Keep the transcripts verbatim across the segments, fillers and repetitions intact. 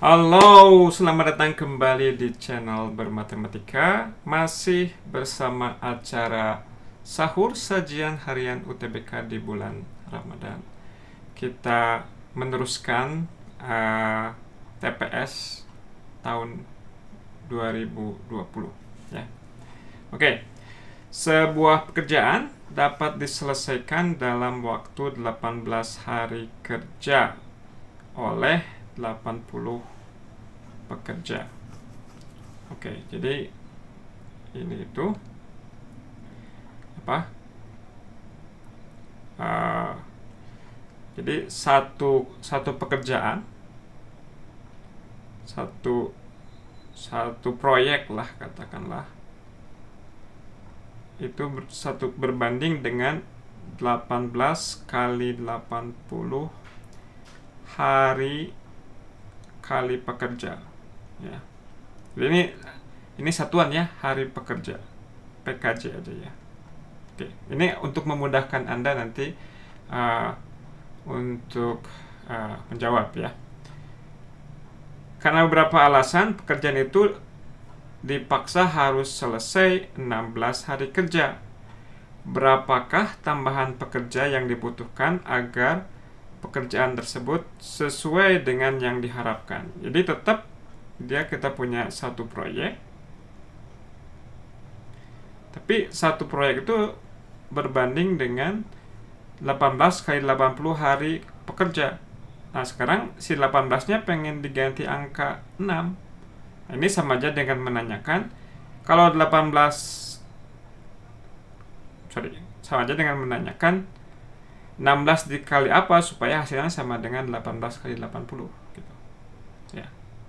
Halo, selamat datang kembali di channel Bermatematika. Masih bersama acara Sahur Sajian Harian U T B K di bulan Ramadan. Kita meneruskan uh, T P S tahun dua ribu dua puluh ya. Oke. Sebuah pekerjaan dapat diselesaikan dalam waktu delapan belas hari kerja oleh delapan puluh pekerja. Oke, jadi ini itu apa? Uh, jadi satu satu pekerjaan, satu satu proyek lah katakanlah, itu satu berbanding dengan delapan belas kali delapan puluh hari kali pekerja ya. Jadi ini ini satuan ya, hari pekerja, P K J aja ya. Oke, ini untuk memudahkan Anda nanti uh, untuk uh, menjawab ya. Karena beberapa alasan pekerjaan itu dipaksa harus selesai enam belas hari kerja. Berapakah tambahan pekerja yang dibutuhkan agar pekerjaan tersebut sesuai dengan yang diharapkan? Jadi tetap dia kita punya satu proyek, tapi satu proyek itu berbanding dengan delapan belas kali delapan puluh hari pekerja. Nah sekarang si delapan belas-nya pengen diganti angka enam. Nah, ini sama aja dengan menanyakan kalau delapan belas sorry sama aja dengan menanyakan enam belas dikali apa supaya hasilnya sama dengan delapan belas kali delapan puluh gitu. Ya.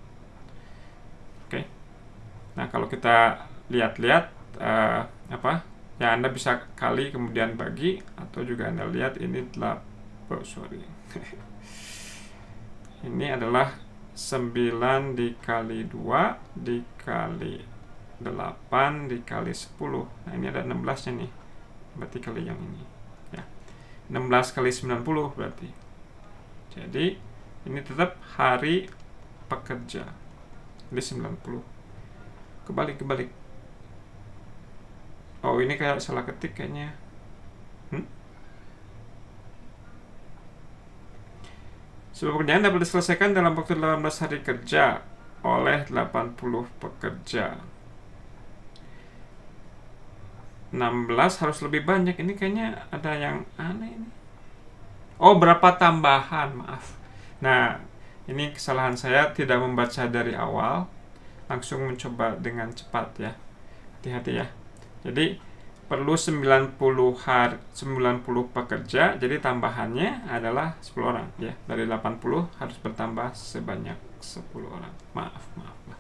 Oke. Nah, kalau kita lihat-lihat uh, apa? Ya Anda bisa kali kemudian bagi, atau juga Anda lihat ini delapan oh, sorry. Ini adalah sembilan dikali dua dikali delapan dikali sepuluh. Nah, ini ada enam belas-nya nih. Berarti kali yang ini. enam belas kali sembilan puluh berarti. Jadi ini tetap hari pekerja. Jadi sembilan puluh. Kebalik kebalik. Oh, ini kayak salah ketik kayaknya. Hmm? Sebuah pekerjaan dapat diselesaikan dalam waktu delapan belas hari kerja oleh delapan puluh pekerja. enam belas harus lebih banyak. Ini kayaknya ada yang aneh ini. Oh, berapa tambahan? Maaf. Nah, ini kesalahan saya tidak membaca dari awal. Langsung mencoba dengan cepat ya. Hati-hati ya. Jadi perlu sembilan puluh hari, sembilan puluh pekerja. Jadi tambahannya adalah sepuluh orang ya. Dari delapan puluh harus bertambah sebanyak sepuluh orang. Maaf, maaf. maaf.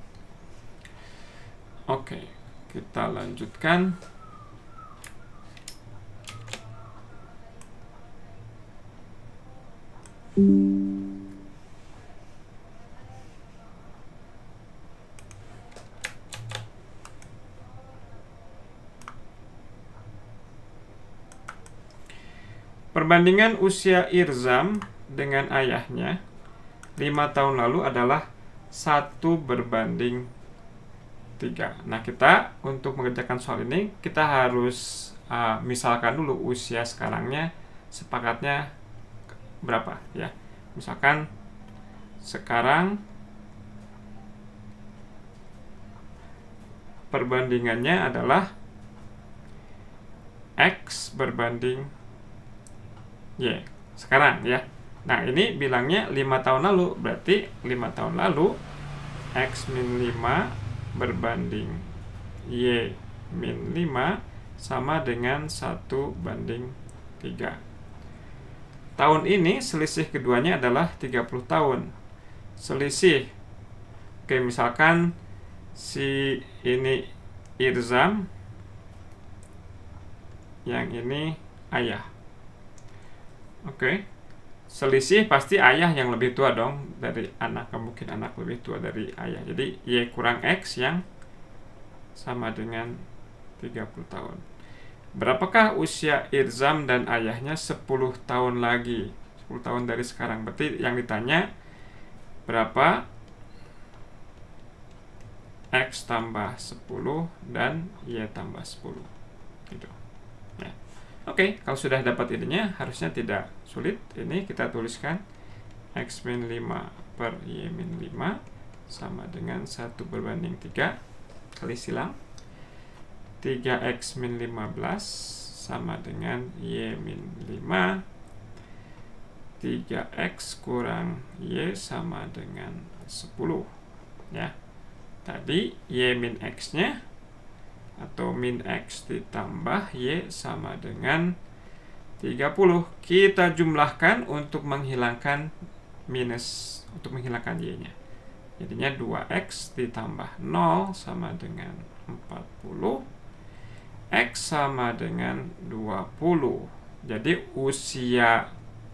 Oke, kita lanjutkan. Perbandingan usia Irzam dengan ayahnya lima tahun lalu adalah satu berbanding tiga. Nah, kita untuk mengerjakan soal ini kita harus uh, misalkan dulu usia sekarangnya, sepakatnya berapa ya. Misalkan sekarang perbandingannya adalah X berbanding Y sekarang ya. Nah, ini bilangnya lima tahun lalu, berarti lima tahun lalu X min lima berbanding Y min lima sama dengan satu banding tiga. Tahun ini selisih keduanya adalah tiga puluh tahun. Selisih, oke, misalkan si ini Irzam, yang ini ayah. Oke, selisih pasti ayah yang lebih tua dong dari anak. Mungkin anak lebih tua dari ayah. Jadi Y kurang X yang sama dengan tiga puluh tahun. Berapakah usia Irzam dan ayahnya sepuluh tahun lagi? sepuluh tahun dari sekarang. Berarti yang ditanya berapa X tambah sepuluh dan Y tambah sepuluh gitu ya. Oke, kalau sudah dapat ininya harusnya tidak sulit. Ini kita tuliskan X min lima per Y min lima sama dengan satu berbanding tiga kali silang tiga X min lima belas sama dengan Y min lima. Tiga X kurang Y sama dengan sepuluh ya. Tadi Y min X nya atau min X ditambah Y sama dengan tiga puluh. Kita jumlahkan untuk menghilangkan minus, untuk menghilangkan Y nya. Jadinya dua X ditambah nol sama dengan empat puluh. X sama dengan dua puluh. Jadi usia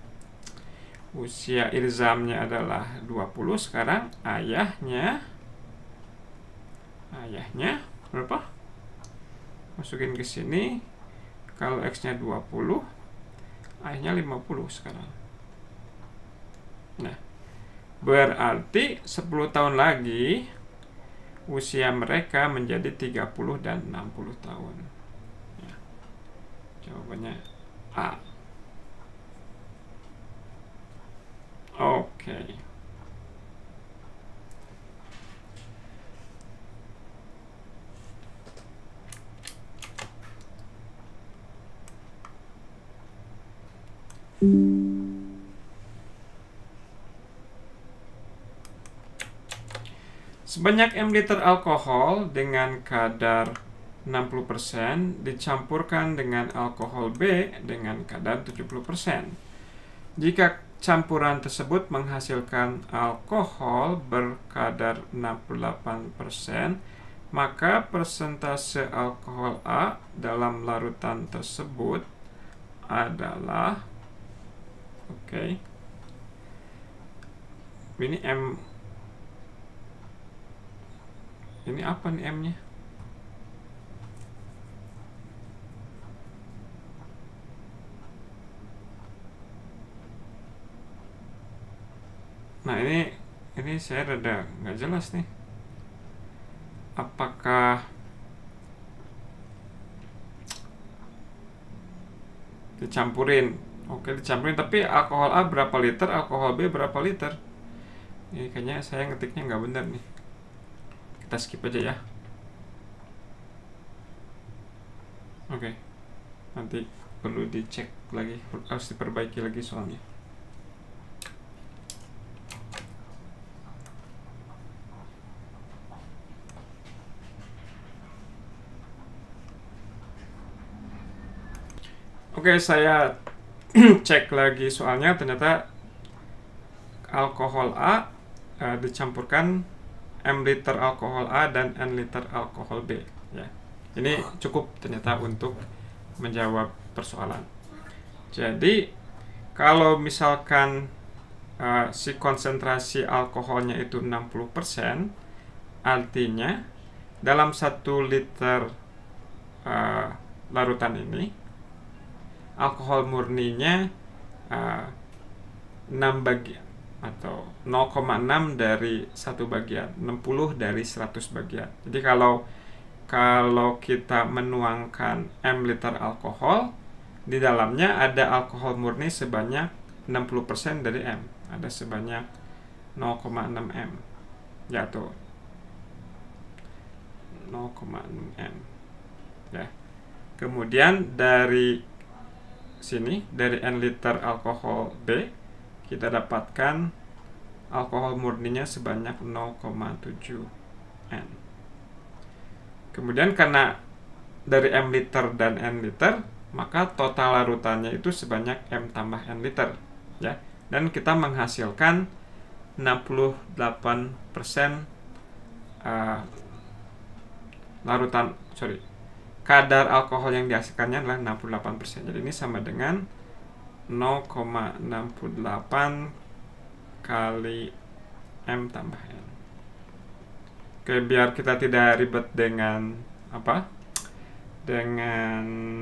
Usia Irzamnya adalah dua puluh. Sekarang ayahnya Ayahnya berapa? Masukin ke sini. Kalau X-nya dua puluh, ayahnya lima puluh sekarang. Nah, berarti sepuluh tahun lagi usia mereka menjadi tiga puluh dan enam puluh tahun. Ya. Jawabannya A. Oke. Okay. Sebanyak M liter alkohol dengan kadar enam puluh persen dicampurkan dengan alkohol B dengan kadar tujuh puluh persen. Jika campuran tersebut menghasilkan alkohol berkadar enam puluh delapan persen, maka persentase alkohol A dalam larutan tersebut adalah, oke, okay, ini M, ini apa nih M-nya? Nah ini ini saya rada nggak jelas nih. Apakah dicampurin? Oke, dicampurin. Tapi alkohol A berapa liter, alkohol B berapa liter? Ini kayaknya saya ngetiknya nggak benar nih. Kita skip aja ya. Oke, nanti perlu dicek lagi, harus diperbaiki lagi soalnya. Oke, saya cek lagi soalnya, ternyata alkohol A uh, dicampurkan M liter alkohol A dan N liter alkohol B ya. Ini cukup ternyata untuk menjawab persoalan. Jadi kalau misalkan uh, si konsentrasi alkoholnya itu enam puluh persen, artinya dalam satu liter uh, larutan ini alkohol murninya uh, enam bagian atau nol koma enam dari satu bagian, enam puluh dari seratus bagian. Jadi kalau kalau kita menuangkan M liter alkohol, di dalamnya ada alkohol murni sebanyak enam puluh persen dari M, ada sebanyak nol koma enam M, ya tuh nol koma enam M ya. Kemudian dari sini, dari N liter alkohol B, kita dapatkan alkohol murninya sebanyak nol koma tujuh N. Kemudian karena dari M liter dan N liter, maka total larutannya itu sebanyak M tambah N liter ya. Dan kita menghasilkan enam puluh delapan persen uh, larutan, sorry kadar alkohol yang dihasilkannya adalah enam puluh delapan persen. Jadi ini sama dengan nol koma enam delapan kali M tambah N. Oke, biar kita tidak ribet dengan apa? Dengan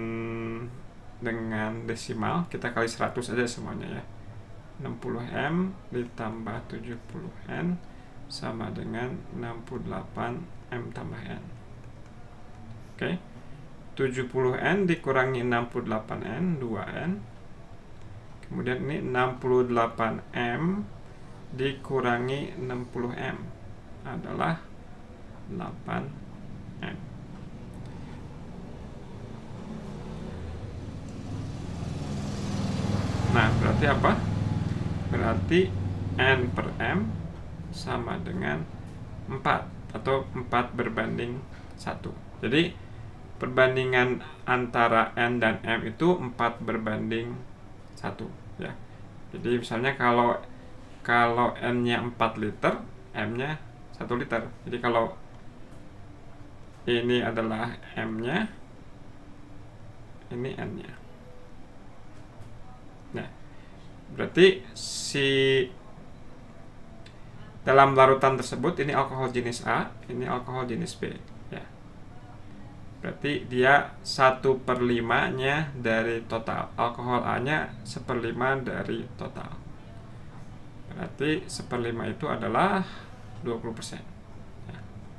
dengan desimal, kita kali seratus aja semuanya ya. enam puluh M ditambah tujuh puluh N sama dengan enam puluh delapan M tambah N. Oke, tujuh puluh N dikurangi enam puluh delapan N, dua N. Kemudian ini enam puluh delapan M dikurangi enam puluh M adalah delapan M. Nah, berarti apa? Berarti N per M sama dengan empat atau empat berbanding satu. Jadi perbandingan antara N dan M itu empat berbanding satu, ya. Jadi misalnya kalau kalau N-nya empat liter, M-nya satu liter. Jadi kalau ini adalah M-nya, ini N-nya. Nah, berarti si dalam larutan tersebut ini alkohol jenis A, ini alkohol jenis B, ya. Berarti dia satu per lima-nya dari total. Alkohol A-nya seperlima dari total. Berarti seperlima itu adalah dua puluh persen. Ya.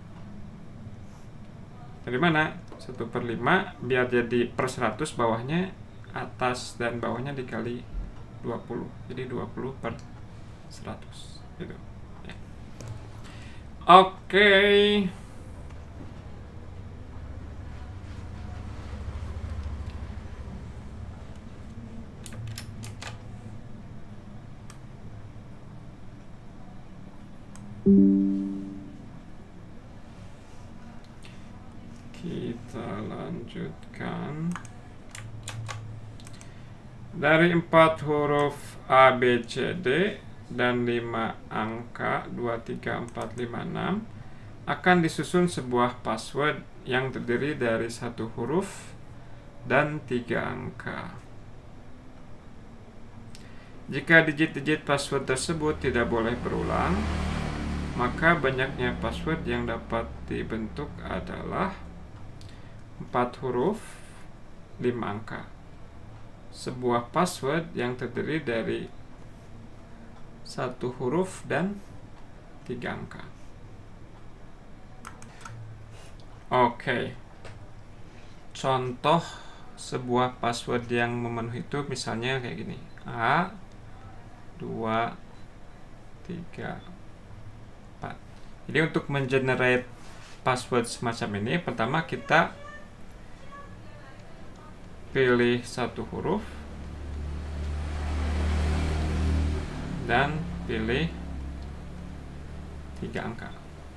Dari mana? satu per lima biar jadi per seratus, bawahnya atas dan bawahnya dikali dua puluh. Jadi dua puluh per seratus. Gitu. Ya. Oke. Kita lanjutkan. Dari empat huruf A, B, C, D dan lima angka dua, tiga, empat, lima, enam akan disusun sebuah password yang terdiri dari satu huruf dan tiga angka. Jika digit-digit password tersebut tidak boleh berulang, maka banyaknya password yang dapat dibentuk adalah empat huruf, lima angka. Sebuah password yang terdiri dari satu huruf dan tiga angka. Oke. Contoh sebuah password yang memenuhi itu misalnya kayak gini. A, dua, tiga, empat. Jadi untuk mengenerate password semacam ini, pertama kita pilih satu huruf dan pilih tiga angka.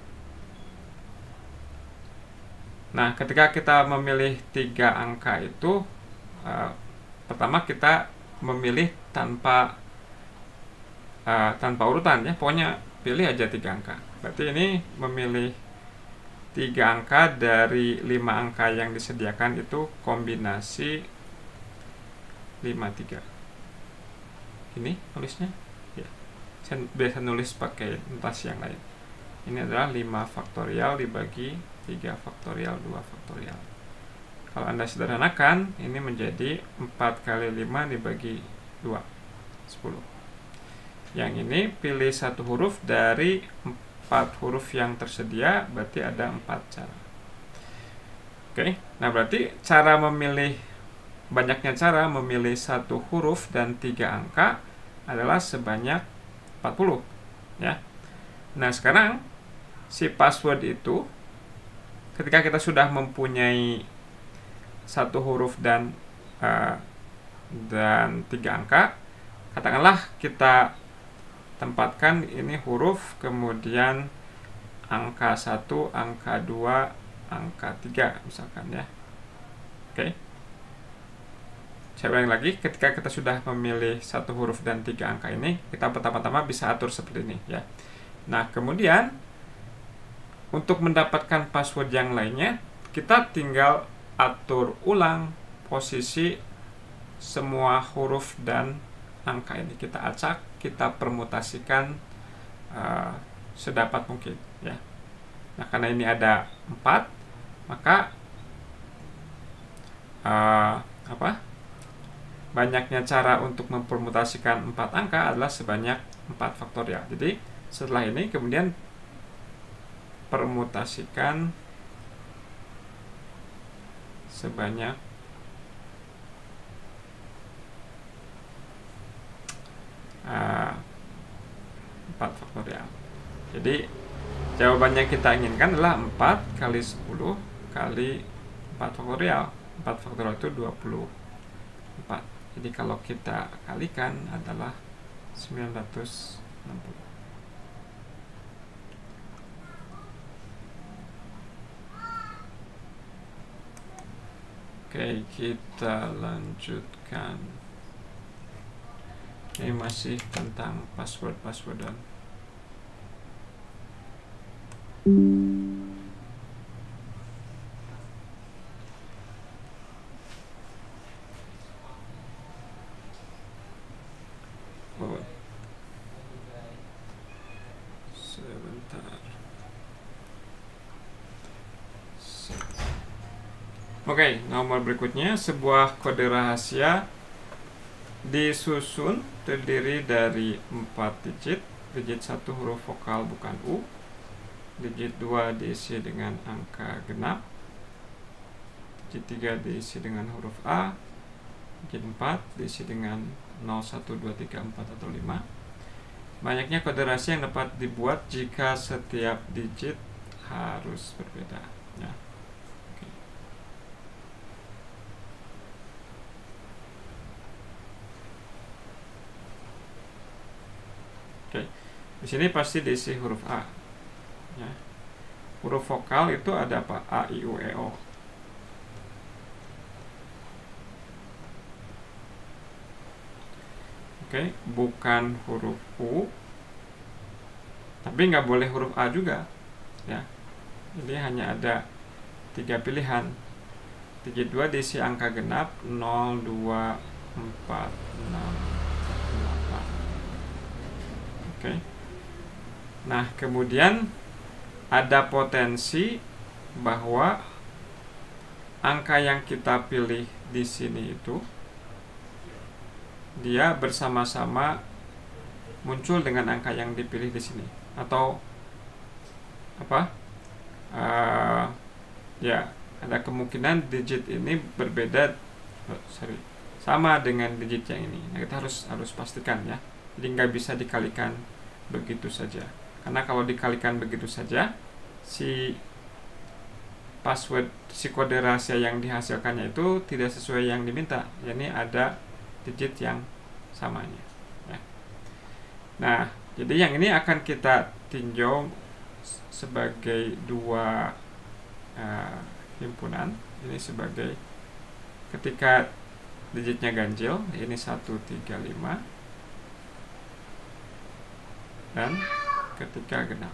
Nah, ketika kita memilih tiga angka itu, uh, pertama kita memilih tanpa uh, tanpa urutan, ya. Pokoknya pilih aja tiga angka. Berarti ini memilih tiga angka dari lima angka yang disediakan itu kombinasi lima, tiga. Ini nulisnya, ya. Saya biasa nulis pakai notasi yang lain. Ini adalah lima faktorial dibagi tiga faktorial, dua faktorial. Kalau Anda sederhanakan, ini menjadi empat kali lima dibagi dua, sepuluh. Yang ini pilih satu huruf dari empat huruf yang tersedia, berarti ada empat cara. Oke, nah berarti cara memilih, banyaknya cara memilih satu huruf dan tiga angka adalah sebanyak empat puluh, ya. Nah, sekarang si password itu ketika kita sudah mempunyai satu huruf dan uh, dan tiga angka, katakanlah kita tempatkan ini huruf, kemudian angka satu, angka dua, angka tiga misalkan, ya. Oke. Saya ulangi lagi, ketika kita sudah memilih satu huruf dan tiga angka ini, kita pertama-tama bisa atur seperti ini, ya. Nah, kemudian untuk mendapatkan password yang lainnya, kita tinggal atur ulang posisi semua huruf dan angka ini. Kita acak, kita permutasikan uh, sedapat mungkin, ya. Nah, karena ini ada empat, maka uh, apa? Banyaknya cara untuk mempermutasikan empat angka adalah sebanyak empat faktorial. Jadi setelah ini kemudian permutasikan sebanyak uh, empat faktorial. Jadi jawaban yang kita inginkan adalah empat kali sepuluh kali empat faktorial. empat faktorial itu dua puluh empat. Jadi kalau kita kalikan adalah sembilan ratus enam puluh. Oke, kita lanjutkan. Ini masih tentang password-passwordan. Oh. Sebentar. Oke, nomor berikutnya, sebuah kode rahasia disusun terdiri dari empat digit. Digit satu huruf vokal bukan U. Digit dua diisi dengan angka genap. Digit tiga diisi dengan huruf A. Digit empat diisi dengan nol, satu, dua, tiga, empat, atau lima. Banyaknya kode rahasia yang dapat dibuat jika setiap digit harus berbeda. Ya. Oke, di sini pasti diisi huruf A. Ya. Huruf vokal itu ada apa? A, I, U, E, O. Oke, bukan huruf U, tapi nggak boleh huruf A juga. Ya, jadi hanya ada tiga pilihan. Digit dua diisi angka genap nol, dua, empat, enam, delapan. Oke. Nah, kemudian ada potensi bahwa angka yang kita pilih di sini itu dia bersama-sama muncul dengan angka yang dipilih di sini, atau apa? Uh, ya, ada kemungkinan digit ini berbeda, oh, sorry, sama dengan digit yang ini. Nah, kita harus harus pastikan ya. Jadi nggak bisa dikalikan begitu saja. Karena kalau dikalikan begitu saja, si password, si kode rahasia yang dihasilkannya itu tidak sesuai yang diminta. Jadi ada digit yang samanya. Ya. Nah, jadi yang ini akan kita tinjau sebagai dua uh, himpunan. Ini sebagai ketika digitnya ganjil, ini satu, tiga, lima. Dan ketika genap.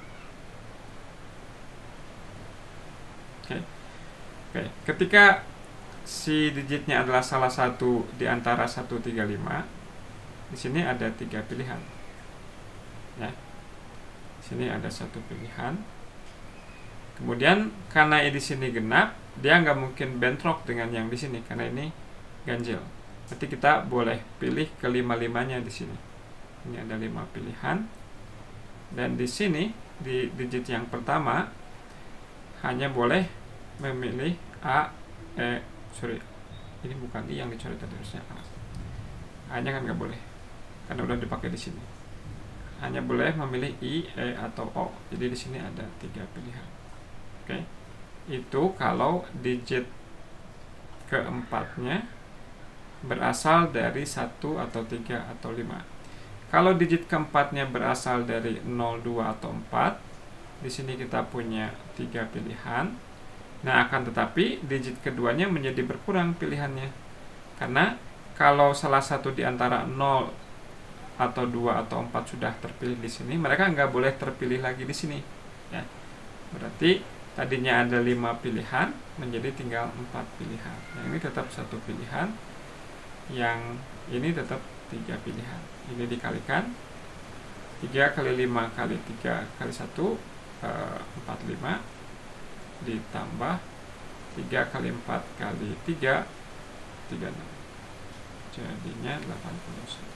Oke. Oke, ketika si digitnya adalah salah satu di antara satu, tiga, lima, di sini ada tiga pilihan. Ya. Di sini ada satu pilihan. Kemudian karena di sini genap, dia nggak mungkin bentrok dengan yang di sini karena ini ganjil. Berarti kita boleh pilih kelima-limanya di sini. Ini ada lima pilihan. Dan di sini di digit yang pertama hanya boleh memilih A, E, sorry, ini bukan I yang dicoret tadi, harusnya A. A-nya kan nggak boleh, karena udah dipakai di sini. Hanya boleh memilih I, E, atau O. Jadi di sini ada tiga pilihan. Oke, itu kalau digit keempatnya berasal dari satu atau tiga atau lima. Kalau digit keempatnya berasal dari nol, dua, atau empat, di sini kita punya tiga pilihan. Nah, akan tetapi digit keduanya menjadi berkurang pilihannya. Karena kalau salah satu di antara nol atau dua atau empat sudah terpilih di sini, mereka nggak boleh terpilih lagi di sini. Ya. Berarti tadinya ada lima pilihan, menjadi tinggal empat pilihan. Yang ini tetap satu pilihan, yang ini tetap tiga pilihan. Ini dikalikan tiga kali lima kali tiga kali satu, empat puluh lima, ditambah tiga kali empat kali tiga, tiga puluh enam, jadinya delapan puluh satu.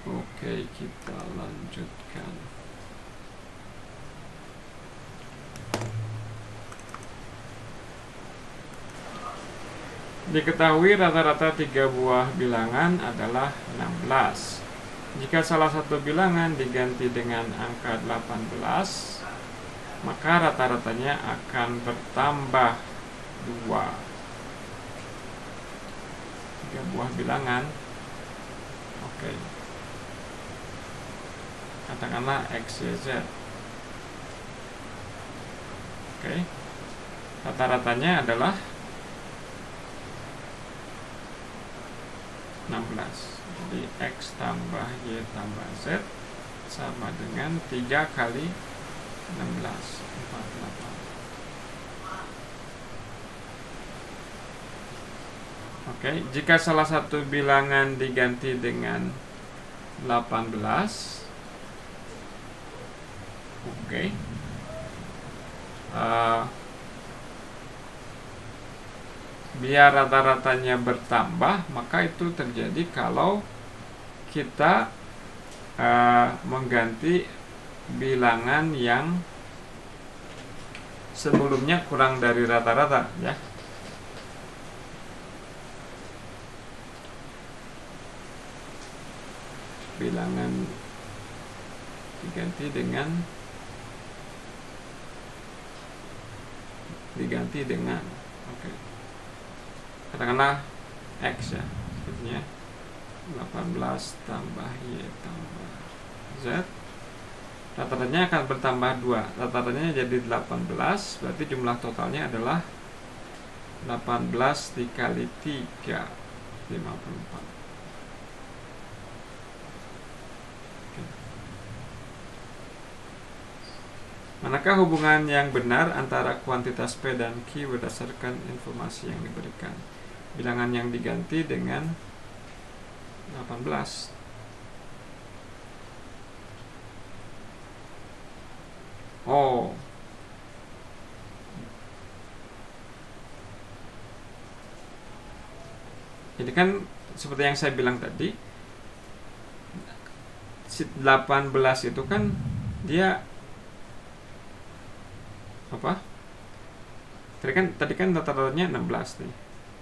Oke, kita lanjutkan. Diketahui rata-rata tiga buah bilangan adalah enam belas. Jika salah satu bilangan diganti dengan angka delapan belas, maka rata-ratanya akan bertambah dua. Tiga buah bilangan. Oke. Katakanlah X, Y, Z. Oke. Rata-ratanya adalah enam belas. Jadi X tambah Y tambah Z sama dengan tiga kali enam belas, empat puluh delapan. Oke, jika salah satu bilangan diganti dengan delapan belas, oke, uh, biar rata-ratanya bertambah, maka itu terjadi kalau kita uh, mengganti bilangan yang sebelumnya kurang dari rata-rata, ya. Bilangan diganti dengan diganti dengan oke. Okay. Katakanlah X, ya, sepertinya delapan belas tambah Y tambah Z, rata-ratanya akan bertambah dua, rata-ratanya jadi delapan belas, berarti jumlah totalnya adalah delapan belas dikali tiga, lima puluh empat. Oke. Manakah hubungan yang benar antara kuantitas P dan Q berdasarkan informasi yang diberikan? Bilangan yang diganti dengan delapan belas. Oh. Jadi kan seperti yang saya bilang tadi, delapan belas itu kan dia apa? Tadi kan tadi kan rata-ratanya enam belas nih.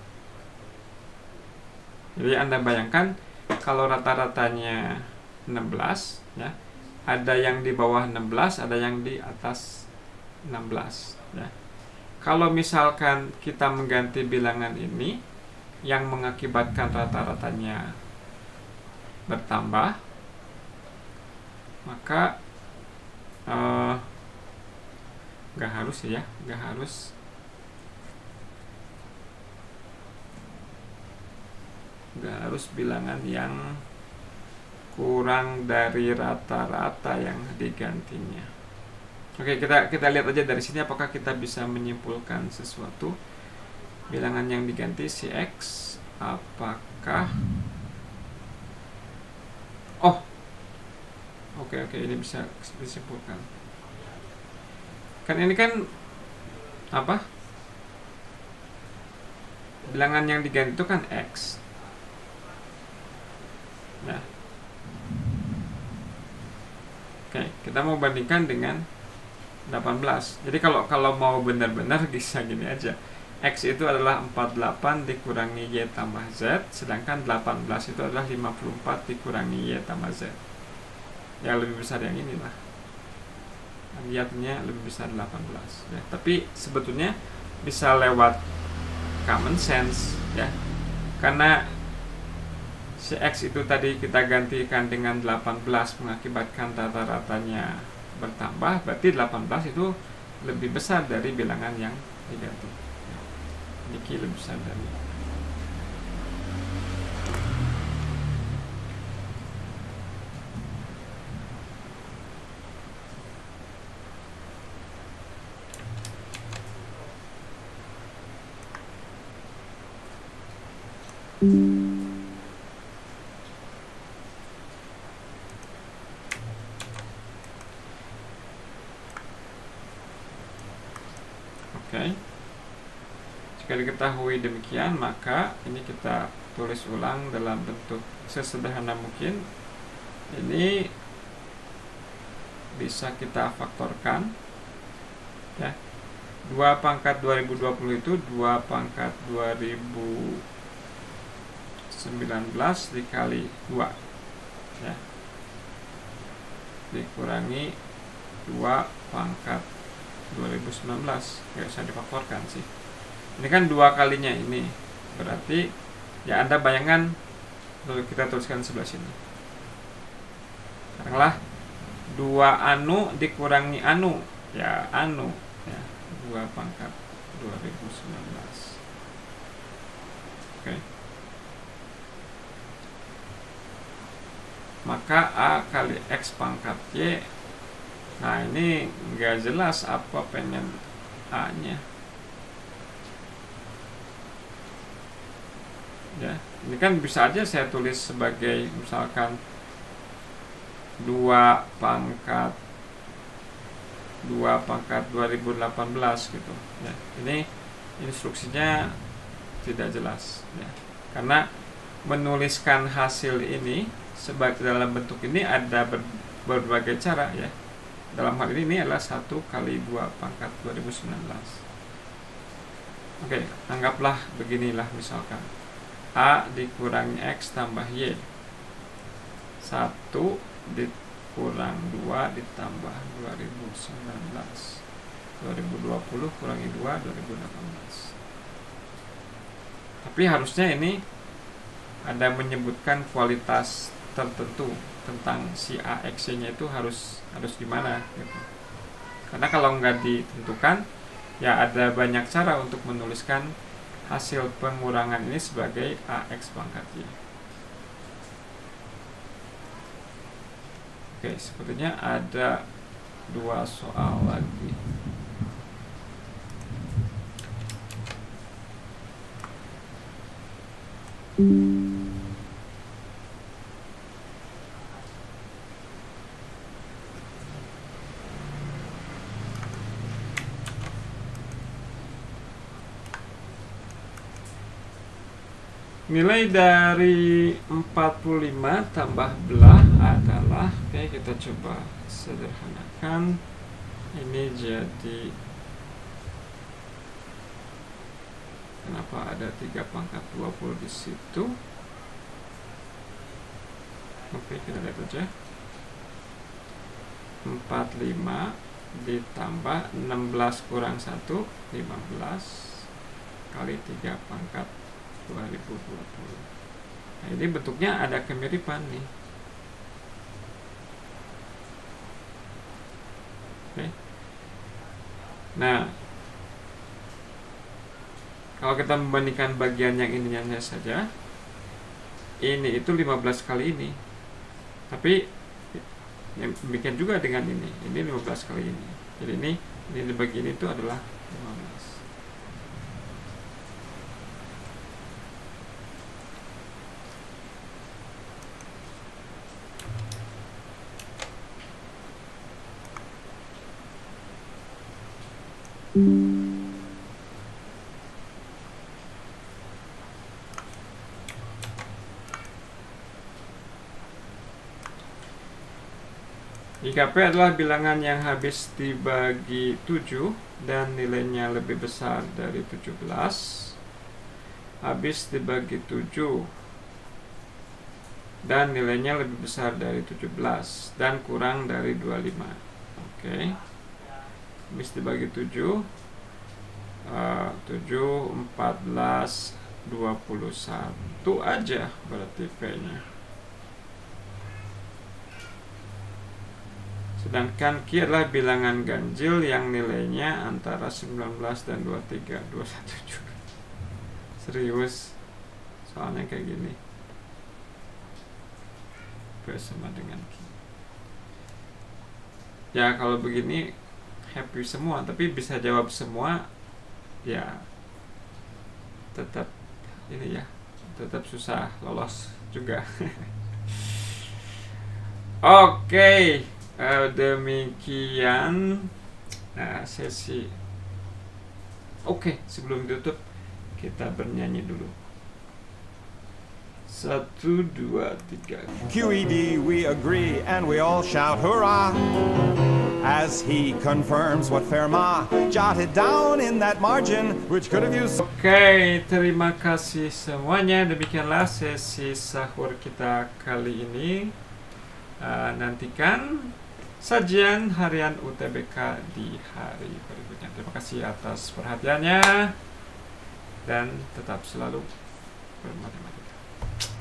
Jadi Anda bayangkan kalau rata-ratanya enam belas, ya, ada yang di bawah enam belas, ada yang di atas enam belas, ya. Kalau misalkan kita mengganti bilangan ini yang mengakibatkan rata-ratanya bertambah, maka uh, nggak harus, ya, nggak harus nggak harus bilangan yang kurang dari rata-rata yang digantinya. Oke, kita kita lihat aja dari sini apakah kita bisa menyimpulkan sesuatu. Bilangan yang diganti si X, apakah oh oke oke ini bisa disimpulkan. Kan ini kan apa? Bilangan yang diganti itu kan X. Nah, oke, kita mau bandingkan dengan delapan belas. Jadi kalau kalau mau benar-benar bisa gini aja. X itu adalah empat puluh delapan dikurangi Y tambah Z, sedangkan delapan belas itu adalah lima puluh empat dikurangi Y tambah Z. Ya, lebih besar yang ini lah. Lihatnya lebih besar delapan belas, ya. Tapi sebetulnya bisa lewat common sense, ya. Karena si X itu tadi kita gantikan dengan delapan belas mengakibatkan rata-ratanya bertambah, berarti delapan belas itu lebih besar dari bilangan yang diganti. Ini lebih besar dari. Oke, jika diketahui demikian, maka ini kita tulis ulang dalam bentuk sesederhana mungkin. ini bisa kita faktorkan ya. Dua pangkat dua ribu dua puluh itu dua pangkat dua ribu sembilan belas dikali dua ya, dikurangi dua pangkat dua ribu sembilan belas. Nggak usah difaktorkan sih, ini kan dua kalinya ini, berarti ya Anda bayangkan, lalu kita tuliskan sebelah sini. Sekaranglah dua anu dikurangi anu ya, anu ya, dua pangkat dua ribu sembilan belas. Oke. Maka A kali X pangkat Y. Nah, ini nggak jelas apa pengen A-nya. Ya, ini kan bisa aja saya tulis sebagai misalkan dua pangkat dua pangkat dua ribu delapan belas gitu ya. Ini instruksinya tidak jelas ya. Karena menuliskan hasil ini sebagai dalam bentuk ini ada ber, berbagai cara ya. Dalam hal ini, ini adalah satu kali dua pangkat dua ribu sembilan belas. Oke, anggaplah beginilah misalkan A dikurangi X tambah Y, satu dikurang dua ditambah dua ribu sembilan belas, dua ribu dua puluh kurangi dua, dua ribu delapan belas. Tapi harusnya ini ada menyebutkan kualitas tertentu tentang si A X Y nya itu harus harus gimana gitu. Karena kalau nggak ditentukan ya ada banyak cara untuk menuliskan hasil pengurangan ini sebagai A X pangkat Y. Oke, sepertinya ada dua soal lagi. Nilai dari empat puluh lima tambah belah adalah, oke kita coba sederhanakan, ini jadi, kenapa ada tiga pangkat dua puluh di situ? Oke, kita lihat aja. empat puluh lima ditambah enam belas kurang satu, lima belas kali tiga pangkat dua ribu dua puluh. Nah, ini bentuknya ada kemiripan nih. Oke. Nah, kalau kita membandingkan bagian yang ininya saja, ini itu lima belas kali ini. Tapi yang demikian juga dengan ini. Ini lima belas kali ini. Jadi ini ini dibagi ini itu adalah lima belas. I K P adalah bilangan yang habis dibagi tujuh dan nilainya lebih besar dari tujuh belas. Habis dibagi tujuh dan nilainya lebih besar dari tujuh belas dan kurang dari dua puluh lima. Oke. Habis dibagi tujuh, uh, tujuh, empat belas, dua puluh satu aja berarti P-nya. Sedangkan Q adalah bilangan ganjil yang nilainya antara sembilan belas dan dua puluh tiga, dua puluh satu juga. Serius, soalnya kayak gini. P sama dengan Q. Ya kalau begini happy semua, tapi bisa jawab semua ya tetap ini ya, tetap susah lolos juga. Oke, okay. uh, demikian uh, sesi. Oke, okay, sebelum ditutup kita bernyanyi dulu. Satu, dua, tiga. Q E D, we agree, and we all shout hurrah as he confirms what Fermat jotted down in that margin, which could have used. Oke, okay, terima kasih semuanya. Demikianlah sesi sahur kita kali ini. Uh, nantikan sajian harian U T B K di hari berikutnya. Terima kasih atas perhatiannya dan tetap selalu bermatematika.